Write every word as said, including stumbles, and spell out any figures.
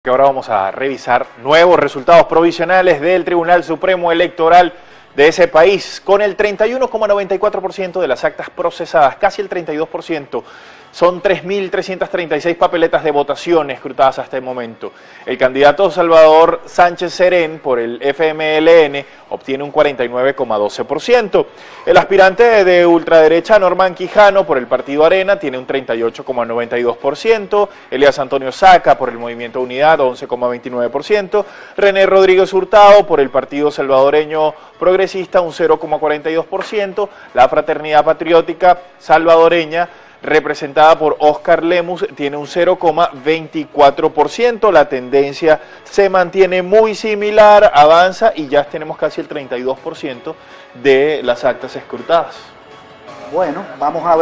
Que ahora vamos a revisar nuevos resultados provisionales del Tribunal Supremo Electoral de ese país. Con el treinta y uno coma noventa y cuatro por ciento de las actas procesadas, casi el treinta y dos por ciento, son tres mil trescientas treinta y seis papeletas de votación escrutadas hasta el momento. El candidato Salvador Sánchez Serén por el F M L N obtiene un cuarenta y nueve coma doce por ciento. El aspirante de ultraderecha Norman Quijano por el partido Arena tiene un treinta y ocho coma noventa y dos por ciento. Elías Antonio Saca por el Movimiento Unidad once coma veintinueve por ciento. René Rodríguez Hurtado por el partido salvadoreño progresista un cero coma cuarenta y dos por ciento. La Fraternidad Patriótica Salvadoreña, representada por Oscar Lemus, tiene un cero coma veinticuatro por ciento. La tendencia se mantiene muy similar, avanza y ya tenemos casi el treinta y dos por ciento de las actas escrutadas. Bueno, vamos a ver.